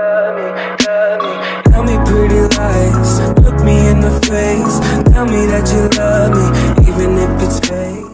love me, love me. Tell me pretty lies, look me in the face. Tell me that you love me, even if it's fake.